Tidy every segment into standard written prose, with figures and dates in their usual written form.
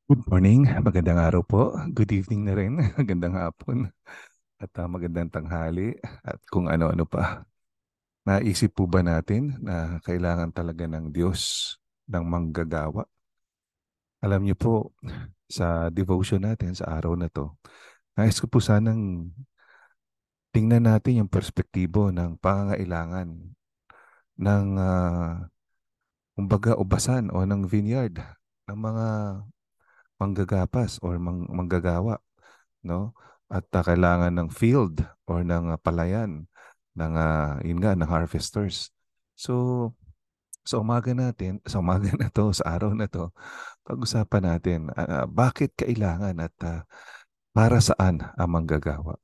Good morning, magandang araw po. Good evening na rin, magandang hapon at magandang tanghali at kung ano-ano pa. Naisip po ba natin na kailangan talaga ng Diyos ng manggagawa? Alam niyo po, sa devotion natin sa araw na to, nais ko po sanang tingnan natin yung perspektibo ng pangangailangan ng kumbaga ubasan o ng vineyard ng mga manggagapas or manggagawa, no? At kailangan ng field or ng palayan ng yun nga ng harvesters. So sa umaga na to, sa araw na to, pag-usapan natin bakit kailangan at para saan ang manggagawa.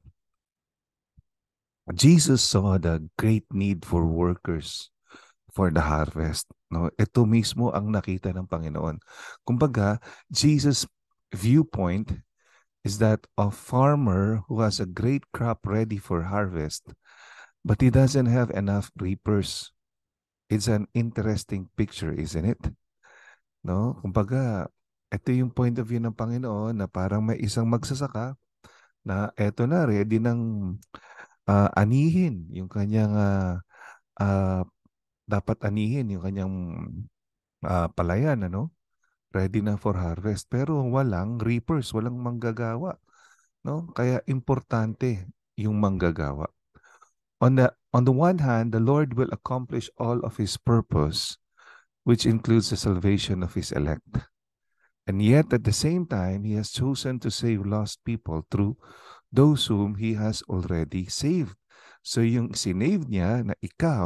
Jesus saw the great need for workers for the harvest. No, ito mismo ang nakita ng Panginoon. Kumbaga, Jesus' viewpoint is that a farmer who has a great crop ready for harvest, but he doesn't have enough reapers. It's an interesting picture, isn't it? No? Kumbaga, ito yung point of view ng Panginoon na parang may isang magsasaka na eto na, ready ng anihin yung kanyang ah, dapat anihin yung kanyang palayan, ano? Ready na for harvest. Pero walang reapers, walang manggagawa. No? Kaya importante yung manggagawa. On the one hand, the Lord will accomplish all of his purpose, which includes the salvation of his elect. And yet at the same time, he has chosen to save lost people through those whom he has already saved. So yung sinave niya na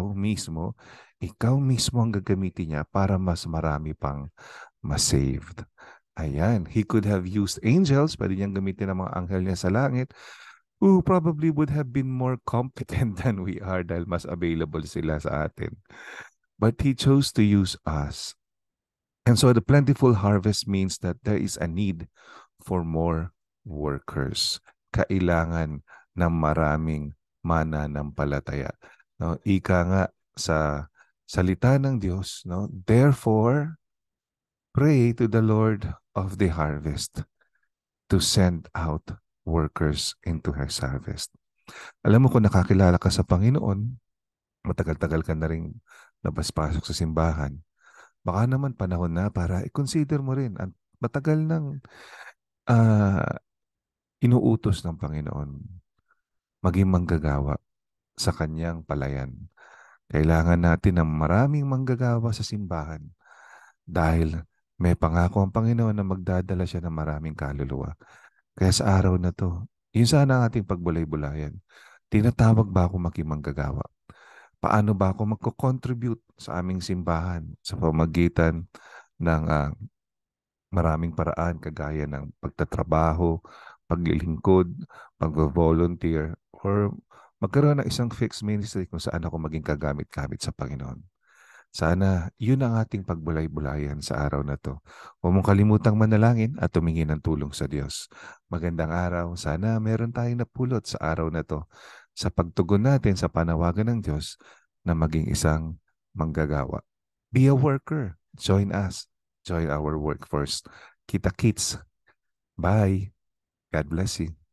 ikaw mismo ang gagamitin niya para mas marami pang masaved. Ayan, he could have used angels, pwede niyang gamitin ang mga anghel niya sa langit, who probably would have been more competent than we are dahil mas available sila sa atin. But he chose to use us. And so the plentiful harvest means that there is a need for more workers. Kailangan ng maraming mananampalataya. No, ika nga sa salita ng Diyos, no? Therefore, pray to the Lord of the harvest to send out workers into his harvest. Alam mo kung nakakilala ka sa Panginoon, matagal-tagal ka na rin labas-pasok sa simbahan, baka naman panahon na para i-consider mo rin ang matagal ng ah, inuutos ng Panginoon maging manggagawa sa kanyang palayan. Kailangan natin ng maraming manggagawa sa simbahan dahil may pangako ang Panginoon na magdadala siya ng maraming kaluluwa. Kaya sa araw na to, yun sana ang ating pagbulay-bulayan. Tinatawag ba ako maging manggagawa? Paano ba ako magko-contribute sa aming simbahan sa pamagitan ng maraming paraan kagaya ng pagtatrabaho, paglilingkod, pag-volunteer, or magkaroon ng isang fixed ministry kung saan ako maging kagamit-gamit sa Panginoon. Sana yun ang ating pagbulay-bulayan sa araw na to. Huwag mong kalimutang manalangin at tumingin ng tulong sa Diyos. Magandang araw. Sana meron tayong napulot sa araw na to sa pagtugon natin sa panawagan ng Diyos na maging isang manggagawa. Be a worker. Join us. Join our workforce. Kita kits. Bye. God bless you.